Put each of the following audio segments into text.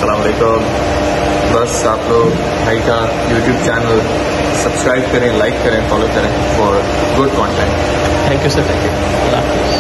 अस्सलाम वालेकुम। बस आप लोग भाई का यूट्यूब चैनल सब्सक्राइब करें, लाइक करें, फॉलो करें for good content. Thank you sir, thank you. अल्लाह हाफिज़।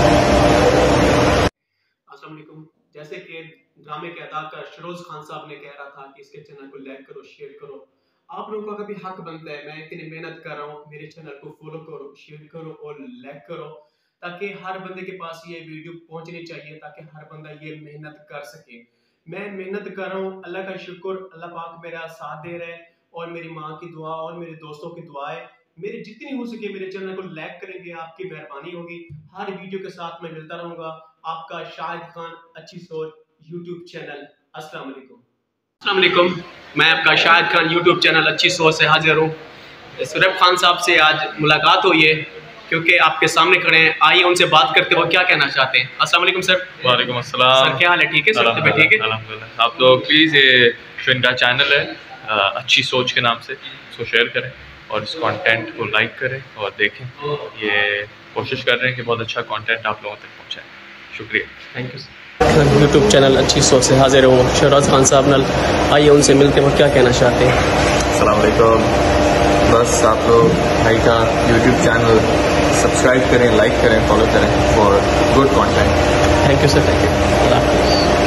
अस्सलाम वालेकुम। जैसे कि ड्रामे के अदाकार शरोज खान साहब ने कह रहा था कि इसके चैनल को लाइक करो, शेयर करो। आप लोगों का भी हक बनता है, मैं इतनी मेहनत कर रहा हूँ, मेरे चैनल को फॉलो करो, शेयर करो और लाइक करो, ताकि हर बंदे के पास ये वीडियो पहुंचनी चाहिए, ताकि हर बंदा ये मेहनत कर सके। मैं मेहनत कर रहा हूँ, अल्लाह का शुक्र, अल्लाह पाक मेरा साथ दे रहा है और मेरी माँ की दुआ और मेरे दोस्तों की दुआ है। मेरी जितनी हो सके मेरे चैनल को लाइक करेंगे, आपकी मेहरबानी होगी। हर वीडियो के साथ मैं मिलता रहूंगा। आपका शाहिद खान अच्छी सोच यूट्यूब चैनल। अस्सलाम वालेकुम। अस्सलाम वालेकुम, मैं आपका शाहिद खान यूट्यूब चैनल अच्छी सोच से हाजिर हूँ। सुरैब खान साहब से आज मुलाकात हुई है क्योंकि आपके सामने खड़े हैं। आइए उनसे बात करते हो, क्या कहना चाहते हैं। अस्सलाम वालेकुम सर। वालेकुम अस्सलाम। सर क्या हाल है? ठीक है सर, तबीयत ठीक है? अल्हम्दुलिल्लाह। आप लोग प्लीज़ ये जो इनका चैनल है अच्छी सोच के नाम से, इसको शेयर करें और इस कंटेंट को लाइक करें और देखें। ये कोशिश कर रहे हैं कि बहुत अच्छा कंटेंट आप लोगों तक पहुंचाएं। शुक्रिया, thank you sir. YouTube channel अच्छी सोच से हाजिर हूँ शरोज खान साहब नाल। आइए उनसे मिलते हो, क्या कहना चाहते हैं। अस्सलाम वालेकुम। बस आप लोग भाई का यूट्यूब चैनल सब्सक्राइब करें, लाइक करें, फॉलो करें for good content. Thank you sir, thank you. अल्लाह हाफिज़।